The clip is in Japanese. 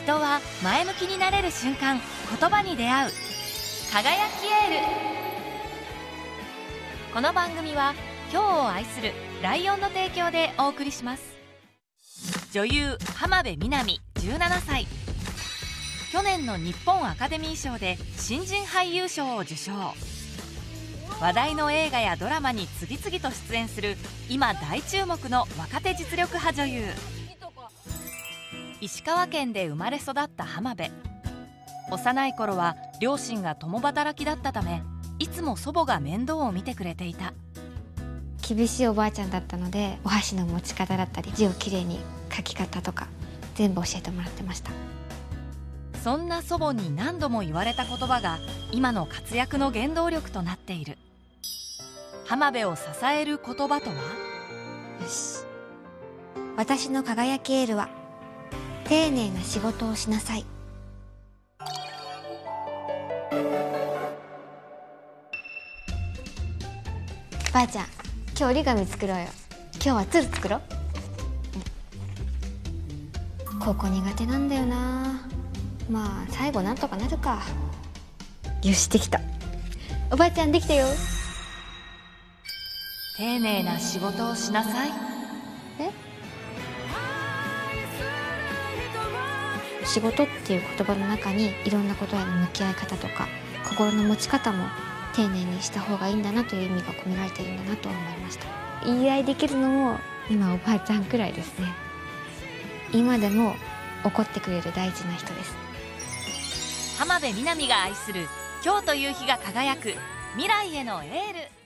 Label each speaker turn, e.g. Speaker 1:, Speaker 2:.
Speaker 1: 人は前向きになれる瞬間、言葉に出会う。輝きエール。この番組は今日を愛するライオンの提供でお送りします。女優浜辺美波17歳。去年の日本アカデミー賞で新人俳優賞を受賞。話題の映画やドラマに次々と出演する今大注目の若手実力派女優。石川県で生まれ育った浜辺。幼い頃は両親が共働きだったため、いつも祖母が面倒を見てくれていた。
Speaker 2: 厳しいおばあちゃんだったので、お箸の持ち方だったり字をきれいに書き方とか全部教えてもらってました。
Speaker 1: そんな祖母に何度も言われた言葉が今の活躍の原動力となっている。浜辺を支える言葉とは？
Speaker 2: よし。私の輝きエールは、丁寧な仕事をしなさい。ばあちゃん、今日折り紙作ろうよ。今日は鶴作ろう。ここ苦手なんだよな。まあ最後なんとかなるか。よし、できた。おばあちゃんできたよ。
Speaker 1: 丁寧な仕事をしなさい。
Speaker 2: 仕事っていう言葉の中にいろんなことへの向き合い方とか心の持ち方も丁寧にした方がいいんだなという意味が込められているんだなと思いました。言い合いできるのも今おばあちゃんくらいですね。今でも怒ってくれる大事な人です。
Speaker 1: 浜辺美波が愛する今日という日が輝く未来へのエール。